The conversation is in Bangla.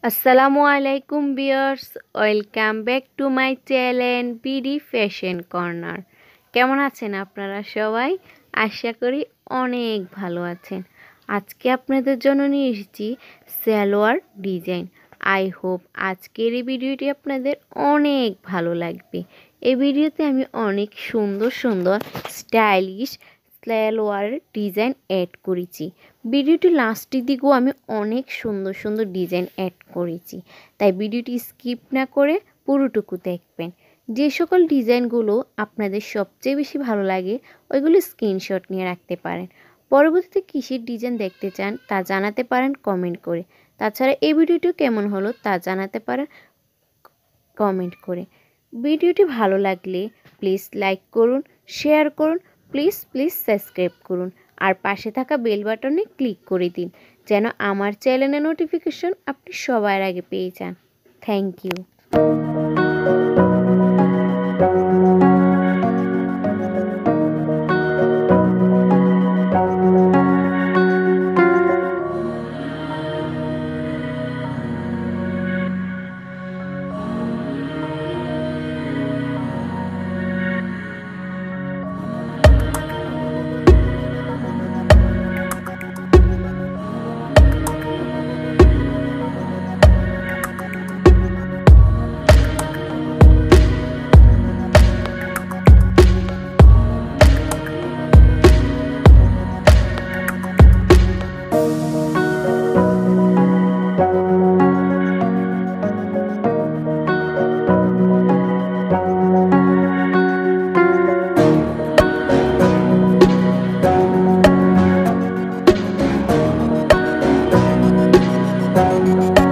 আসসালামু আলাইকুম viewers, welcome back to my channel BD fashion corner. কেমন আছেন আপনারা সবাই? আশা করি অনেক ভালো আছেন। আজকে আপনাদের জন্য নিয়ে এসেছি সালোয়ার ডিজাইন। আই হোপ আজকের এই ভিডিওটি আপনাদের অনেক ভালো লাগবে। এই ভিডিওতে আমি অনেক সুন্দর সুন্দর স্টাইলিশ সালোয়ার ডিজাইন অ্যাড করেছি। ভিডিওটি লাস্টের দিকেও আমি অনেক সুন্দর সুন্দর ডিজাইন অ্যাড করেছি, তাই ভিডিওটি স্কিপ না করে পুরোটুকু দেখবেন। যে সকল ডিজাইনগুলো আপনাদের সবচেয়ে বেশি ভালো লাগে ওইগুলো স্ক্রিনশট নিয়ে রাখতে পারেন। পরবর্তীতে কিসের ডিজাইন দেখতে চান তা জানাতে পারেন কমেন্ট করে। তাছাড়া এই ভিডিওটি কেমন হলো তা জানাতে পারেন কমেন্ট করে। ভিডিওটি ভালো লাগলে প্লিজ লাইক করুন, শেয়ার করুন, প্লিজ সাবস্ক্রাইব করুন আর পাশে থাকা বেল বাটনে ক্লিক করে দিন যেন আমার চ্যানেলের নোটিফিকেশন আপনি সবার আগে পেয়ে যান। Thank you. Thank you.